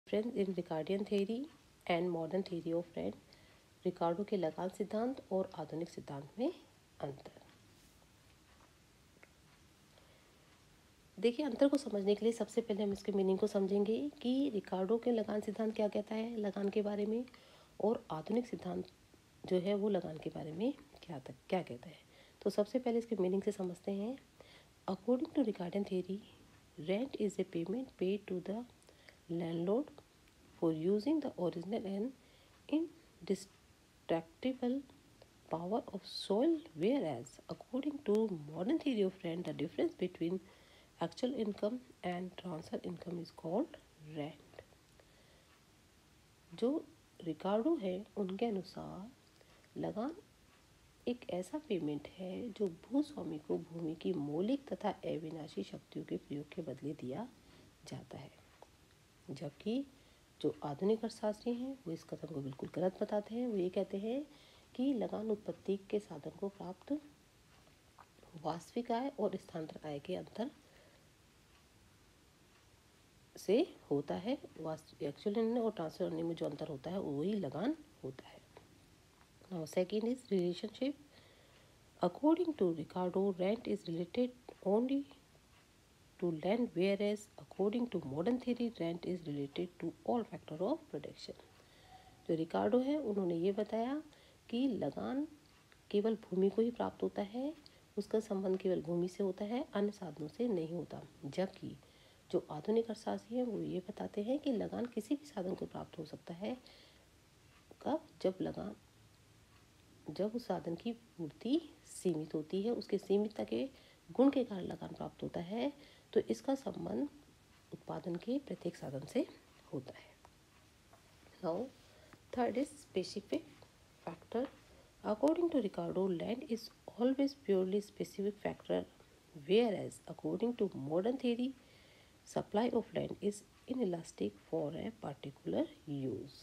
Difference in Ricardian theory and modern theory of rent. Ricardo के लगान सिद्धांत और आधुनिक सिद्धांत में अंतर। देखिए, अंतर को समझने के लिए सबसे पहले हम इसके मीनिंग को समझेंगे कि रिकार्डो के लगान सिद्धांत क्या कहता है लगान के बारे में, और आधुनिक सिद्धांत जो है वो लगान के बारे में क्या कहता है। तो सबसे पहले इसके मीनिंग से समझते हैं। According to Ricardian theory, rent is a payment paid to the landlord for using the original and indestructible power of soil, whereas according to modern theory of rent, the difference between actual income and transfer income is called rent। जो रिकार्डो है उनके अनुसार लगान एक ऐसा payment है जो भूस्वामी को भूमि की मौलिक तथा अविनाशी शक्तियों के प्रयोग के बदले दिया जाता है, जबकि जो आधुनिक अर्थशास्त्री हैं वो इस कथन को बिल्कुल गलत बताते हैं। वो ये कहते हैं कि लगान उत्पत्ति के साधन को प्राप्त वास्तविक आय और स्थानांतरण आय के अंतर से होता है। एक्चुअल अर्निंग और ट्रांसफर अर्निंग में जो अंतर होता है वही लगान होता है। Now second is relationship. According to Ricardo, rent is related only to land, whereas according to modern theory rent is related to all factor of production। जो रिकार्डो है उन्होंने ये बताया कि लगान केवल भूमि को ही प्राप्त होता है, उसका संबंध केवल भूमि से होता है, अन्य साधनों से नहीं होता। जबकि जो आधुनिक अर्थशास्त्री हैं वो ये बताते हैं कि लगान किसी भी साधन को प्राप्त हो सकता है। कब? जब उस साधन की पूर्ति सीमित होती है, उसके सीमितता के गुण के कारण लगान प्राप्त होता है, तो इसका संबंध उत्पादन के प्रत्येक साधन से होता है। Now third is specific factor. According to Ricardo, land is always purely specific factor, whereas according to modern theory supply of land is inelastic for a particular use.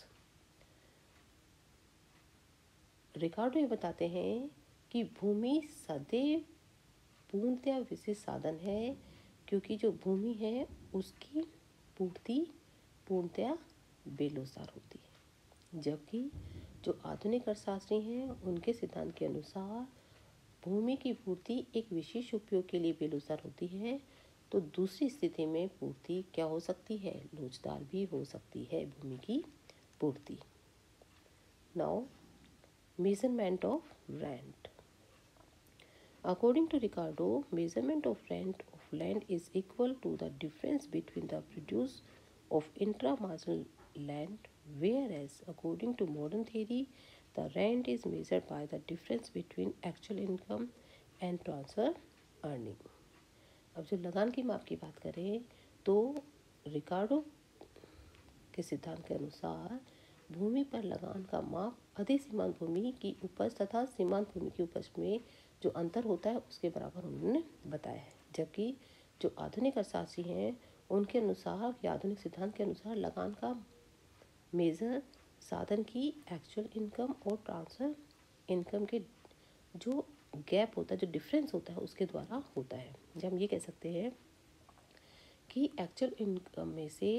Ricardo ये बताते हैं कि भूमि सदैव पूर्णतया विशेष साधन है, क्योंकि जो भूमि है उसकी पूर्ति पूर्णतया बेलोसार होती है। जबकि जो आधुनिक अर्थशास्त्री हैं उनके सिद्धांत के अनुसार भूमि की पूर्ति एक विशेष उपयोग के लिए बेलोसार होती है, तो दूसरी स्थिति में पूर्ति क्या हो सकती है? लोचदार भी हो सकती है भूमि की पूर्ति। Now measurement of rent. According to Ricardo, measurement of rent of land is equal to the difference between the produce of intramarginal land, whereas according to modern theory, the rent is measured by the difference between actual income and transfer earning। अब जो लगान की माप की बात करें तो रिकार्डो के सिद्धांत के अनुसार भूमि पर लगान का माप अधिसीमांत भूमि की उपज तथा सीमांत भूमि की उपज में जो अंतर होता है उसके बराबर उन्होंने बताया है। जबकि जो आधुनिक अर्थशास्त्री हैं उनके अनुसार या आधुनिक सिद्धांत के अनुसार लगान का मेजर साधन की एक्चुअल इनकम और ट्रांसफर इनकम के जो गैप होता है, जो डिफरेंस होता है उसके द्वारा होता है। जब हम ये कह सकते हैं कि एक्चुअल इनकम में से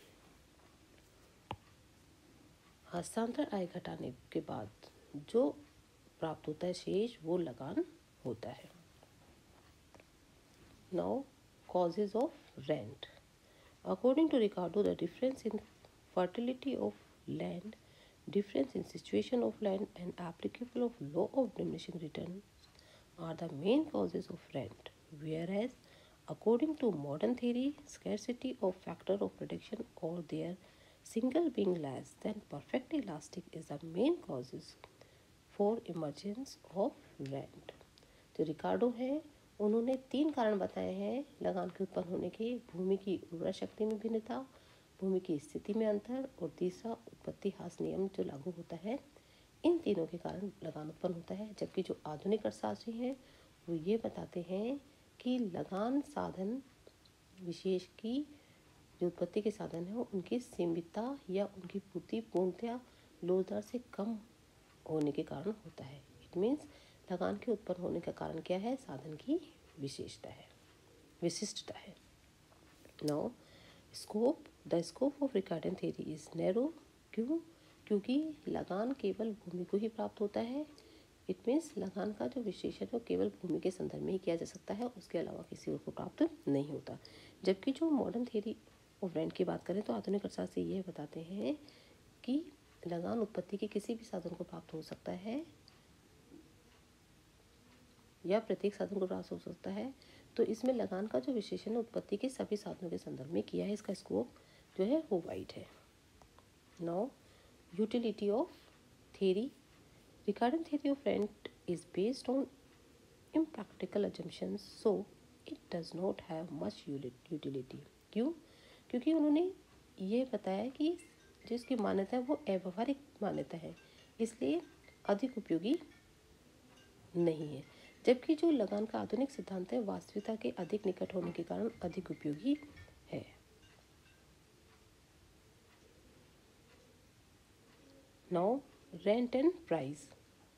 हस्तांतरण आय घटाने के बाद जो प्राप्त होता है शेष वो लगान होता है। Now causes of rent. According to Ricardo, the difference in fertility of land, difference in situation of land and applicable of law of diminishing returns are the main causes of rent, whereas according to modern theory, scarcity of factor of production or their single being less than perfectly elastic is the main causes for emergence of rent। जो रिकार्डो है उन्होंने 3 कारण बताए हैं लगान के उत्पन्न होने के। भूमि की उर्वरा शक्ति में भिन्नता, भूमि की स्थिति में अंतर और तीसरा उत्पत्ति ह्रास नियम जो लागू होता है। इन तीनों के कारण लगान उत्पन्न होता है। जबकि जो आधुनिक अर्थशास्त्री हैं वो ये बताते हैं कि लगान साधन विशेष की जो उत्पत्ति के साधन है उनकी सीमितता या उनकी पूर्ति पूर्णतया लोचदार से कम होने के कारण होता है। इट मीन्स लगान के उत्पन्न होने का कारण क्या है? साधन की विशिष्टता है। Now scope the scope of Ricardian theory is narrow. क्यों? क्योंकि लगान केवल भूमि को ही प्राप्त होता है। इट मीन्स लगान का जो विशेषण है वो केवल भूमि के संदर्भ में ही किया जा सकता है, उसके अलावा किसी और को प्राप्त नहीं होता। जबकि जो मॉडर्न थ्योरी ऑफ रेंट की बात करें तो आधुनिक अर्थशास्त्री ये बताते हैं कि लगान उत्पत्ति के किसी भी साधन को प्राप्त हो सकता है या प्रत्येक साधन को प्राप्त हो सकता है। तो इसमें लगान का जो विशेषण है उत्पत्ति के सभी साधनों के संदर्भ में किया है। इसका स्कोप जो है वो वाइड है। Now utility of theory. Ricardian theory of rent is based on impractical assumptions, so it does not have much utility। क्यों? क्योंकि उन्होंने ये बताया कि जिसकी मान्यता है वो अव्यवहारिक मान्यता है, इसलिए अधिक उपयोगी नहीं है। जबकि जो लगान का आधुनिक सिद्धांत है वास्तविकता के अधिक निकट होने के कारण अधिक उपयोगी है। Now rent and price.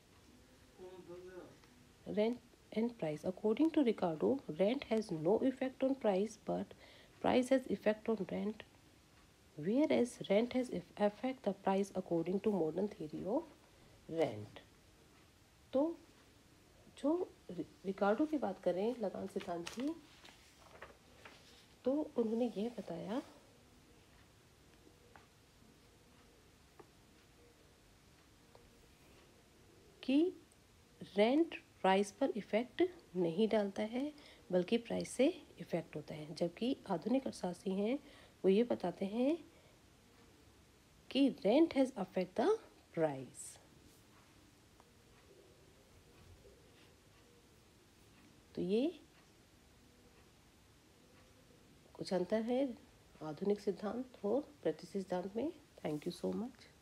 Rent and price. According to Ricardo, rent has no effect on price, but price has effect on rent, whereas rent has affect the price according to modern theory of rent। तो जो रिकार्डो की बात करें लगान सिद्धांत की, तो उन्होंने यह बताया कि रेंट प्राइस पर इफेक्ट नहीं डालता है बल्कि प्राइस से इफेक्ट होता है। जबकि आधुनिक अर्थशास्त्री हैं वो ये बताते हैं कि rent has affect the price. तो ये कुछ अंतर है आधुनिक सिद्धांत और प्रतीक सिद्धांत में। Thank you so much.